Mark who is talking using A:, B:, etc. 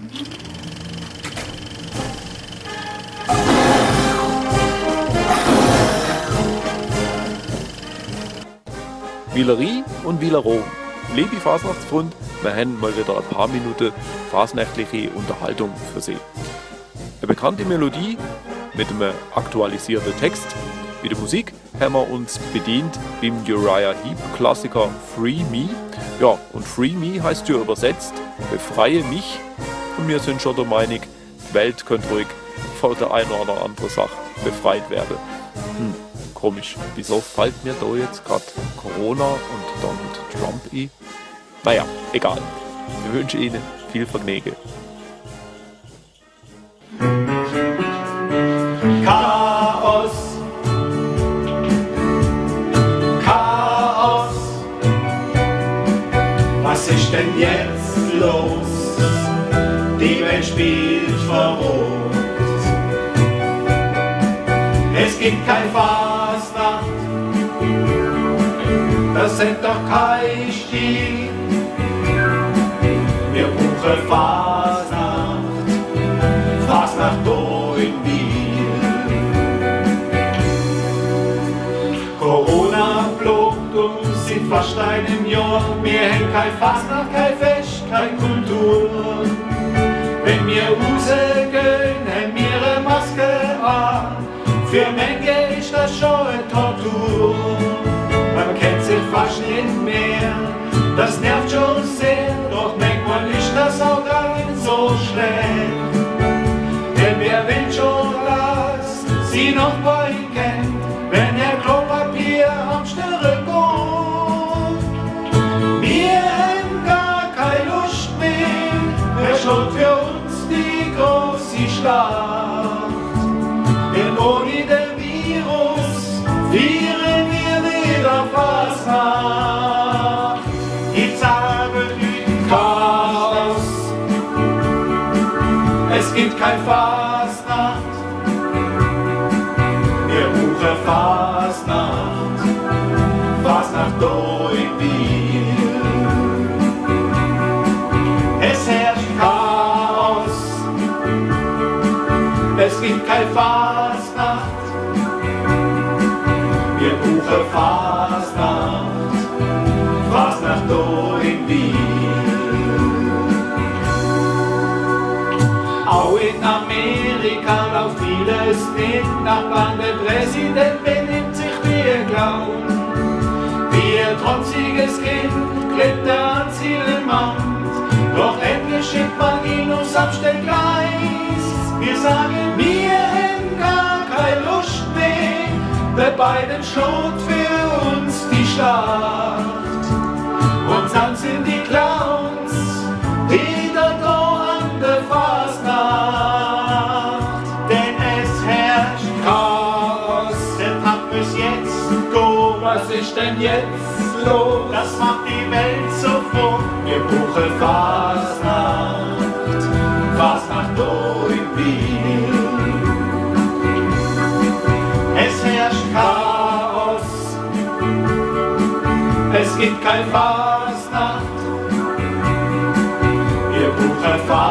A: Wielerie und Wieleroo. Liebe Fasnachtsfreunde, wir haben mal wieder ein paar Minuten fasnächtliche Unterhaltung für Sie. Eine bekannte Melodie mit einem aktualisierten Text. Bei der Musik haben wir uns bedient beim Uriah Heep Klassiker Free Me. Ja, und Free Me heißt ja übersetzt befreie mich. Und wir sind schon der Meinung, die Welt könnte ruhig von der einen oder anderen Sache befreit werden. Komisch, wieso fällt mir da jetzt gerade Corona und Donald Trump ein? Naja, egal. Wir wünschen Ihnen viel Vergnügen.
B: Chaos, Chaos, was ist denn jetzt los? Die Welt spielt verrückt. Es gibt kein Fasnacht, das sind doch kein Stil. Wir brauchen Fasnacht, Fasnacht da in Biel. Corona blockt uns seit fast einem Jahr. Wir haben kein Fasnacht, kein Fest, keine Kultur. Wenn wir rausgehen, haben wir eine Maske an. Für Menge ist das schon eine Tortur. Man kennt sich fast nicht mehr, das nervt schon sehr. Doch manchmal ist das auch gar nicht so schlecht. Denn wer will schon, dass sie noch bei ihm kennt, wenn er Klopapier am Stirn kommt. Wir haben gar keine Lust mehr, wer schaut für uns die große Schlacht. Denn ohne den Virus feiern wir wieder Fasnacht. Ich sage nicht Chaos, es gibt kein Fasnacht. Wir brauchen Fasnacht, Fasnacht da in Biel. Es herrscht Chaos, es gibt kein Fasnacht. Wir brauchen Fasnacht, Fasnacht da in Biel. Auch in Amerika läuft vieles nicht nach Plan. Der Präsident benimmt sich wie ein Clown. Wie ein trotziges Kind klebt er ans Zielmann. Doch endlich schickt man ihn aufs Abstellgleis. Wir sagen, wir haben gar keine Lust mehr. Der Biden schlägt für uns die Schlacht. Und dann sind die Clowns wieder da an der Fasnacht. Denn es herrscht Chaos. Der Tag muss jetzt go. Was ist denn jetzt los? Das macht die Welt so froh. Wir brauchen Fasnacht, Fasnacht da in Biel. Es herrscht Chaos, es gibt kein Fasnacht. Wir brauchen Fasnacht.